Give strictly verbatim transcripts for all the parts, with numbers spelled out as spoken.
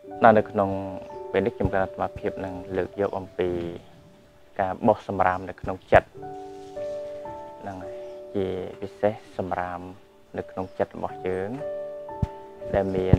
នៅនៅក្នុងពេលនេះខ្ញុំបានអាត្មាភាពនឹងលើកយកអំពីការបោះសម្រាមនៅក្នុងចិត្តហ្នឹងហើយជាពិសេសសម្រាមនៅក្នុងចិត្តរបស់យើងដែលមាន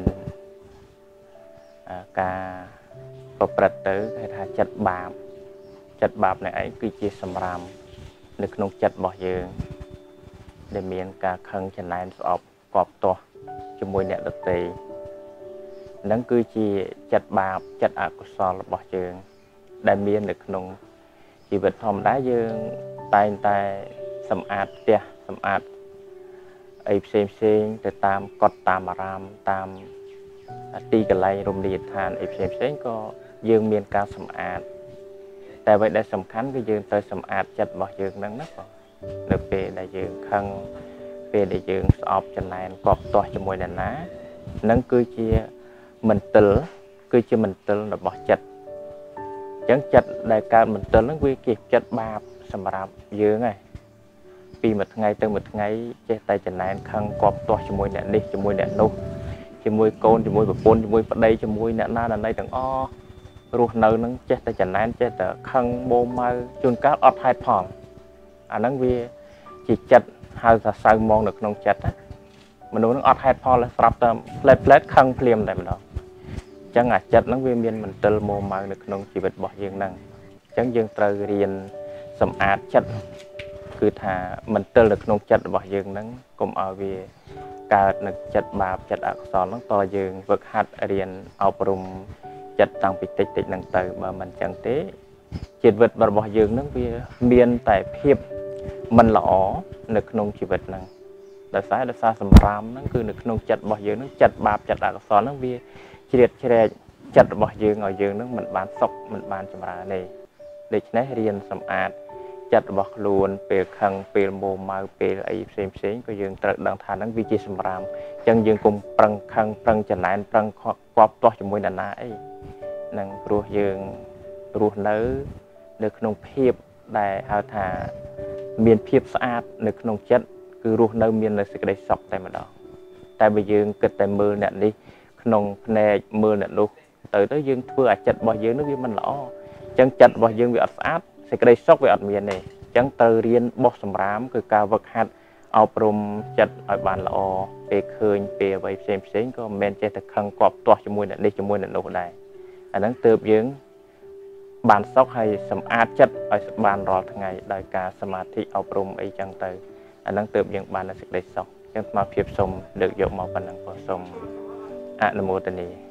ការប្រព្រឹត្តទៅគេថាចិត្តបាបចិត្តបាបនេះឯងគឺជាសម្រាមនៅក្នុងចិត្តរបស់យើងដែលមានការខឹងចំណែនស្អប់កប់ទាស់ជាមួយអ្នកដទៃនឹងគឺជាចិត្តបាបចិត្តអកុសលរបស់យើងដែលមាននៅក្នុងជីវិតធម្មតាយើងតែងតែសម្អាតផ្ទះសម្អាតអីផ្សេងផ្សេងទៅតាមកត់តាមអារាមតាមទីកន្លែងរមណីយដ្ឋានអីផ្សេងផ្សេងក៏យើងមានការសម្អាតតែអ្វីដែលសំខាន់គឺយើងត្រូវសម្អាតចិត្តរបស់យើងហ្នឹងណាបងនៅពេលដែលយើងខឹងពេលដែលយើងស្អប់ចំណែនកប់ទាស់ជាមួយអ្នកណានឹងគឺជាមន្ទិលគឺជាមន្ទិលរបស់ចិត្តអញ្ចឹងចិត្តដែលកើតមន្ទិលហ្នឹងវាជាចិត្តបាបសម្រាប់យើងហើយពីមួយថ្ងៃទៅមួយថ្ងៃចេះតែចំណែនខឹងកប់ទាស់ជាមួយអ្នកនេះជាមួយអ្នកនោះជាមួយកូនជាមួយប្រពន្ធជាមួយប្តីជាមួយអ្នកណាណីទាំងអស់រស់នៅនឹងចេះតែចំណែនចេះតែខឹងបូម៉ៅជួនកាលអត់ហេតុផលអាហ្នឹងវាជាចិត្តហៅថាសៅមងនៅក្នុងចិត្តណាមនុស្សនឹងអត់ហេតុផលស្រាប់តែផ្លែតផ្លែតខឹងភ្លាមតែម្ដងអញ្ចឹងអាចិត្តហ្នឹងវាមានមន្ទិលមោម៉ៅនៅក្នុងជីវិតរបស់យើងហ្នឹងអញ្ចឹងយើងត្រូវរៀនសម្អាតចិត្តគឺថាមន្ទិលនៅក្នុងចិត្តរបស់យើងហ្នឹងកុំឲ្យវាកើតនៅចិត្តបាបចិត្តអកុសលហ្នឹងតើយើងវឹកហាត់រៀនអប់រំចិត្តតាំងពីតិចតិចហ្នឹងទៅបើមិនអញ្ចឹងទេជីវិតរបស់យើងហ្នឹងវាមានតែភាពមិនល្អនៅក្នុងជីវិតហ្នឹងដោយសារដោយសារសម្រាមហ្នឹងគឺនៅក្នុងចិត្តរបស់យើងហ្នឹងចិត្តបាបចិត្តអកុសលហ្នឹងវាជ្រៀតជ្រែកចិត្តរបស់យើងឲ្យយើងហ្នឹងមិនបានសុខមិនបានចម្រើនទេដូច្នេះរៀនសម្អាតចិត្តរបស់ខ្លួនពេលខឹងពេលមោម៉ៅពេលអីផ្សេងផ្សេងក៏យើងត្រូវដឹងថាហ្នឹងវាជាសម្រាមអញ្ចឹងយើងកុំប្រឹងខឹងប្រឹងចំណែនប្រឹងកប់ទាស់ជាមួយនរណាអីហ្នឹងព្រោះយើងរស់នៅនៅក្នុងភាពដែលហៅថាមានភាពស្អាតនៅក្នុងចិត្តគឺរស់នៅមាននៅសេចក្តីសុខតែម្ដងតែបើយើងគិតតែមើលអ្នកនេះក្នុងភ្នែកមើលអ្នកនោះទៅទៅយើងធ្វើឲ្យចិត្តរបស់យើងនឹងវាមិនល្អអញ្ចឹងចិត្តរបស់យើងវាអត់ស្អាតសេចក្តីសុខវាអត់មានទេអញ្ចឹងត្រូវរៀនបោះសម្រាមគឺការវឹកហាត់អប់រំចិត្តឲ្យបានល្អពេលឃើញពេលអ្វីផ្សេងផ្សេងក៏មិនមែនចេះតែខឹងកប់ទាស់ជាមួយអ្នកនេះជាមួយអ្នកនោះដែរអាហ្នឹងទើបយើងបានសុខហើយសម្អាតចិត្តឲ្យបានរាល់ថ្ងៃដោយការសមាធិអប់រំអីចឹងទៅអាហ្នឹងទើបយើងបានសេចក្តីសុខអញ្ចឹងស្មារតីសូមលើកយកមកប៉ុណ្ណឹងក៏សូមអនុមោទនា